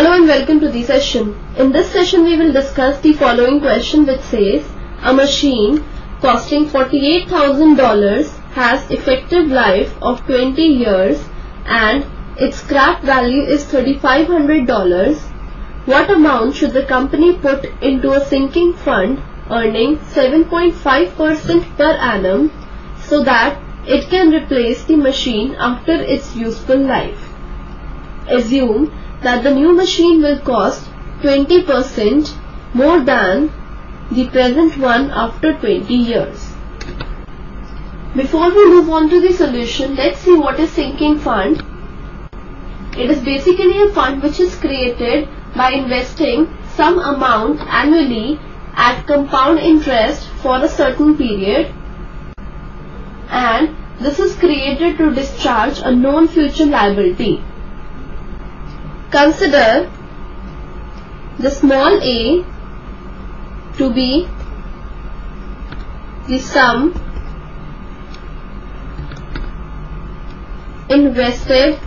Hello and welcome to the session. In this session we will discuss the following question, which says a machine costing $48,000 has effective life of 20 years and its scrap value is $3,500. What amount should the company put into a sinking fund earning 7.5% per annum so that it can replace the machine after its useful life? Assume that the new machine will cost 20% more than the present one after 20 years. Before we move on to the solution, let's see what is sinking fund. It is basically a fund which is created by investing some amount annually at compound interest for a certain period, and this is created to discharge a known future liability. Consider the small a to be the sum invested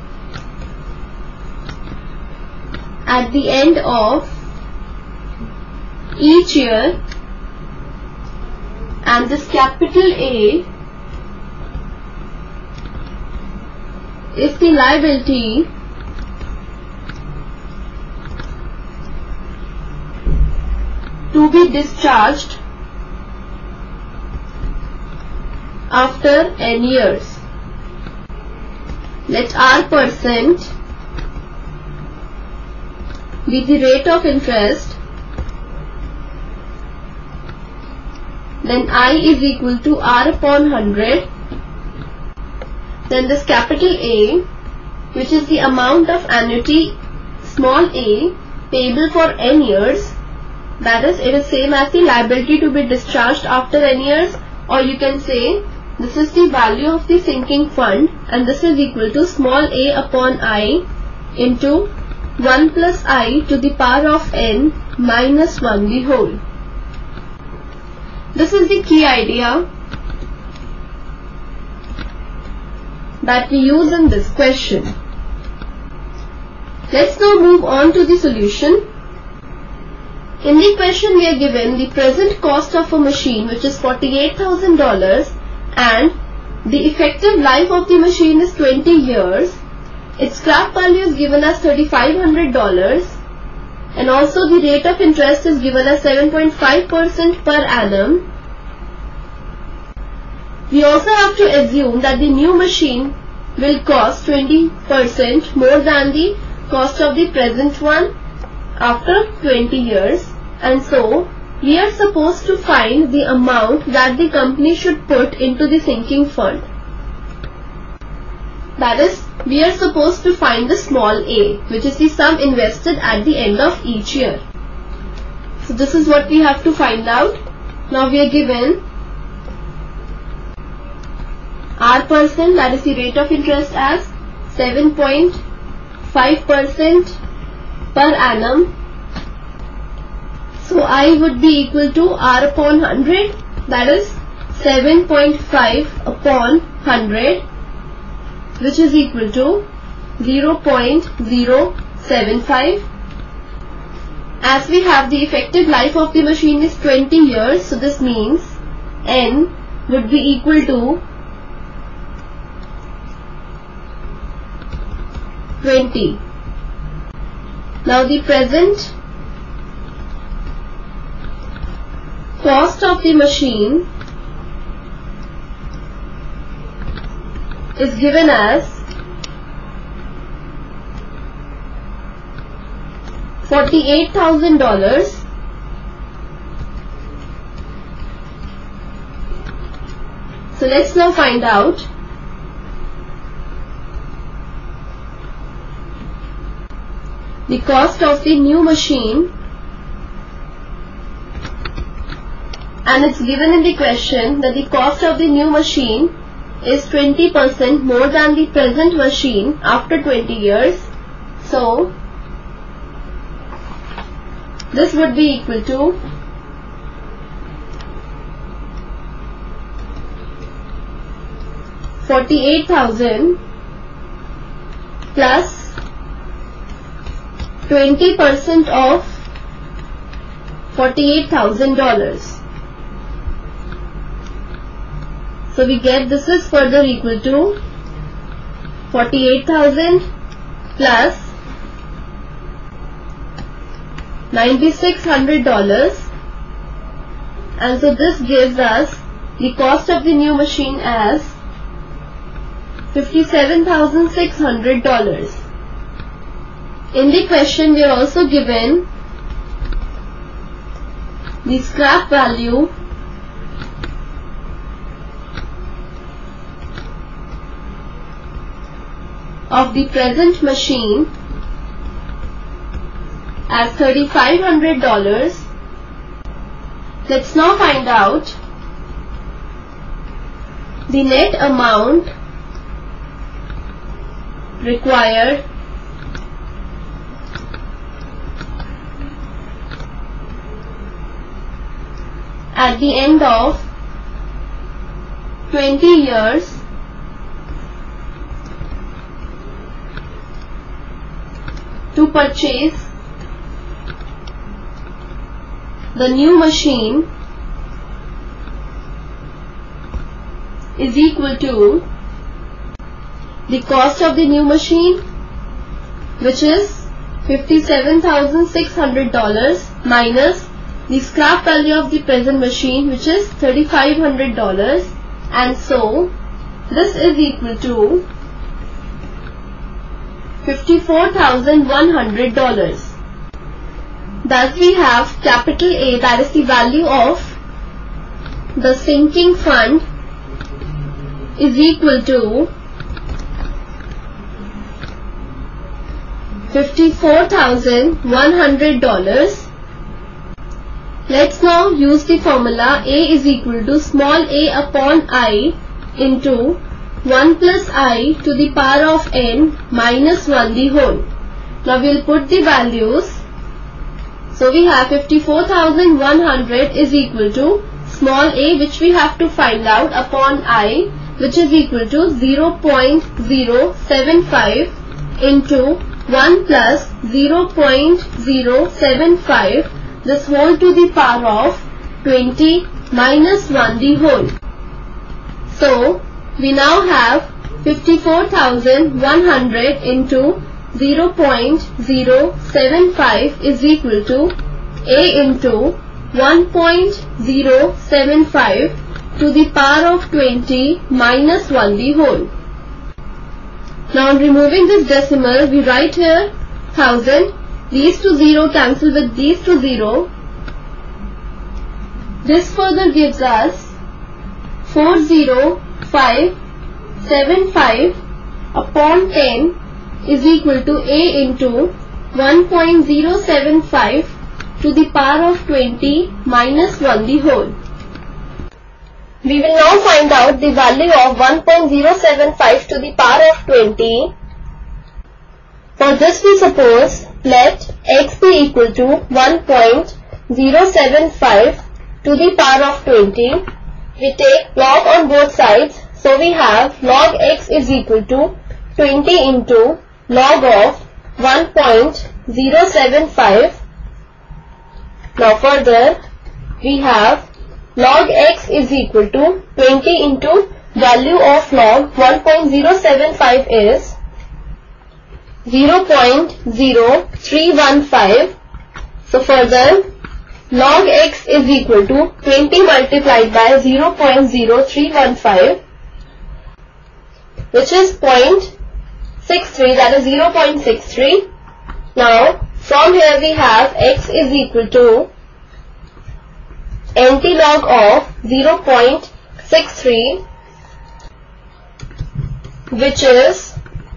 at the end of each year, and this capital A is the liability to be discharged after n years. Let R% be the rate of interest, then I is equal to R upon 100. Then this capital A, which is the amount of annuity small a payable for n years, that is, it is same as the liability to be discharged after n years, or you can say this is the value of the sinking fund, and this is equal to small a upon I into 1 plus I to the power of n minus 1 the whole. This is the key idea that we use in this question. Let's now move on to the solution. In the question we are given the present cost of a machine, which is $48,000, and the effective life of the machine is 20 years. Its scrap value is given as $3,500, and also the rate of interest is given as 7.5% per annum. We also have to assume that the new machine will cost 20% more than the cost of the present one after 20 years, and so we are supposed to find the amount that the company should put into the sinking fund. That is, we are supposed to find the small a, which is the sum invested at the end of each year. So this is what we have to find out. Now we are given R%, that is the rate of interest, as 7.5% per annum. So I would be equal to R upon 100, that is 7.5 upon 100, which is equal to 0.075. As we have the effective life of the machine is 20 years, so this means n would be equal to 20. Now the present cost of the machine is given as $48,000. So let's now find out the cost of the new machine, and it's given in the question that the cost of the new machine is 20% more than the present machine after 20 years. So this would be equal to $48,000 plus 20% of $48,000. So we get this is further equal to 48,000 plus $9,600, and so this gives us the cost of the new machine as $57,600. In the question we are also given the scrap value of the present machine as $3,500. Let's now find out the net amount required at the end of 20 years to purchase the new machine is equal to the cost of the new machine, which is $57,600, minus the scrap value of the present machine, which is $3,500, and so this is equal to $54,100. Thus we have capital A, that is the value of the sinking fund, is equal to $54,100. Let's now use the formula A is equal to small a upon I into 1 plus I to the power of n minus 1 the whole. Now we will put the values. So we have 54,100 is equal to small a, which we have to find out, upon I, which is equal to 0.075 into 1 plus 0.075, this whole to the power of 20 minus 1 the whole. So we now have 54,100 into 0.075 is equal to A into 1.075 to the power of 20 minus 1 the whole. Now on removing this decimal, we write here 1000, these two 0 cancel with these two 0. This further gives us 40575 upon 10 is equal to A into 1.075 to the power of 20 minus 1 the whole. We will now find out the value of 1.075 to the power of 20. For this we suppose let x be equal to 1.075 to the power of 20. We take log on both sides, so we have log x is equal to 20 into log of 1.075. Now further we have log x is equal to 20 into value of log 1.075 is 0.0315. So further log x is equal to 20 multiplied by 0.0315, which is 0.63, that is 0.63. Now from here we have x is equal to NT log of 0.63, which is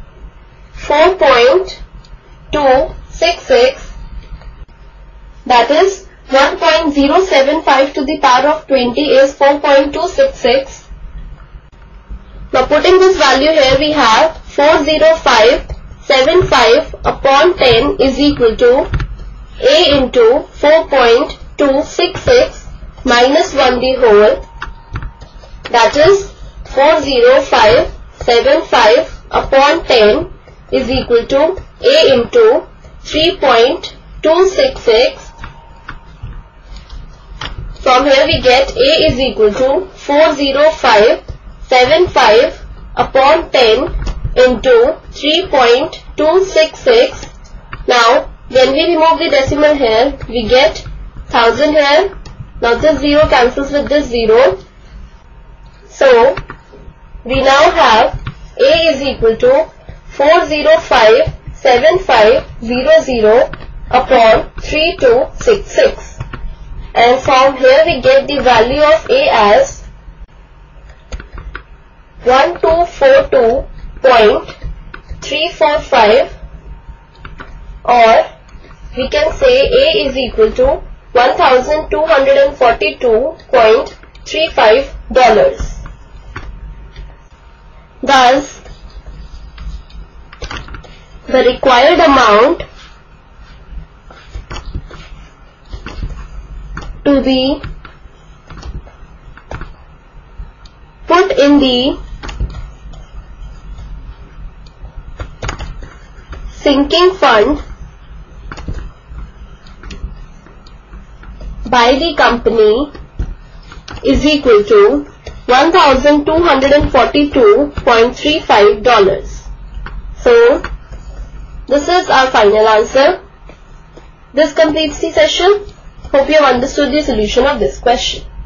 4.266, that is 1.075 to the power of 20 is 4.266. Now putting this value here, we have 40575 upon 10 is equal to A into 4.266 minus 1 the whole, that is 40575 upon 10 is equal to A into 3.266. From here we get A is equal to 40575 upon 10 into 3.266. Now when we remove the decimal here, we get 1000 here. Now this 0 cancels with this 0. So we now have A is equal to 4057500 upon 3266. And from here we get the value of A as 1242.345, or we can say A is equal to $1,242.35. Thus, the required amount to be put in the sinking fund by the company is equal to $1,242.35. So, this is our final answer. This completes the session. Hope you have understood the solution of this question.